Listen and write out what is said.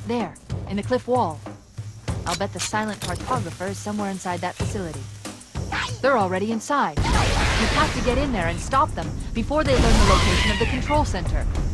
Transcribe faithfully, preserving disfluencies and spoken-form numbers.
There, in the cliff wall. I'll bet the silent cartographer is somewhere inside that facility. They're already inside. You have to get in there and stop them before they learn the location of the control center.